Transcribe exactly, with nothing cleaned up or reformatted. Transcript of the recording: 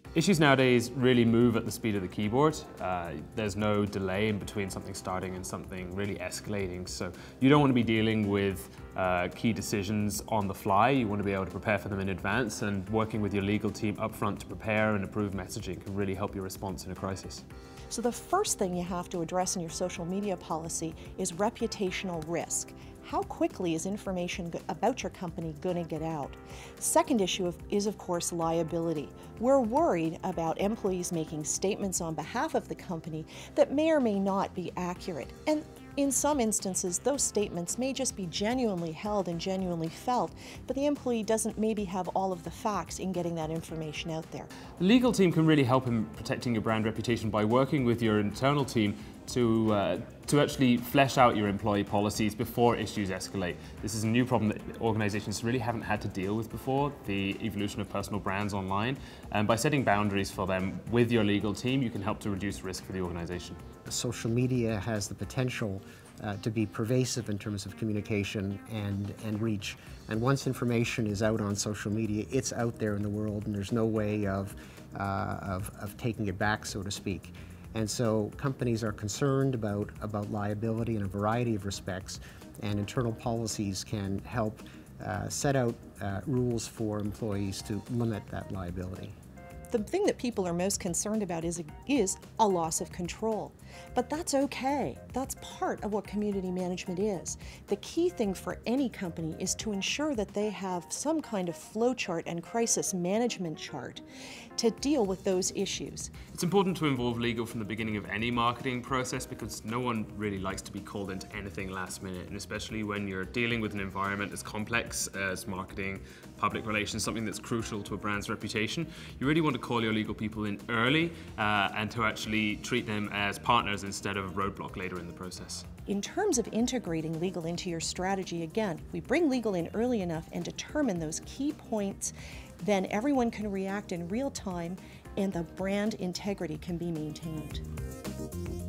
Issues nowadays really move at the speed of the keyboard. Uh, there's no delay in between something starting and something really escalating. So you don't want to be dealing with uh, key decisions on the fly. You want to be able to prepare for them in advance, and working with your legal team upfront to prepare and approve messaging can really help your response in a crisis. So the first thing you have to address in your social media policy is reputational risk. How quickly is information about your company going to get out? Second issue of, is, of course, liability. We're worried about employees making statements on behalf of the company that may or may not be accurate. And in some instances, those statements may just be genuinely held and genuinely felt, but the employee doesn't maybe have all of the facts in getting that information out there. The legal team can really help in protecting your brand reputation by working with your internal team to, uh, to actually flesh out your employee policies before issues escalate. This is a new problem that organizations really haven't had to deal with before, the evolution of personal brands online. And by setting boundaries for them with your legal team, you can help to reduce risk for the organization. Social media has the potential uh, to be pervasive in terms of communication and, and reach. And once information is out on social media, it's out there in the world, and there's no way of, uh, of, of taking it back, so to speak. And so companies are concerned about, about liability in a variety of respects, and internal policies can help uh, set out uh, rules for employees to limit that liability. The thing that people are most concerned about is, is a loss of control. But that's okay. That's part of what community management is. The key thing for any company is to ensure that they have some kind of flow chart and crisis management chart to deal with those issues. It's important to involve legal from the beginning of any marketing process, because no one really likes to be called into anything last minute, and especially when you're dealing with an environment as complex as marketing, public relations, something that's crucial to a brand's reputation. You really want to call your legal people in early uh, and to actually treat them as partners instead of a roadblock later in the process. In terms of integrating legal into your strategy, again, we bring legal in early enough and determine those key points, then everyone can react in real time and the brand integrity can be maintained.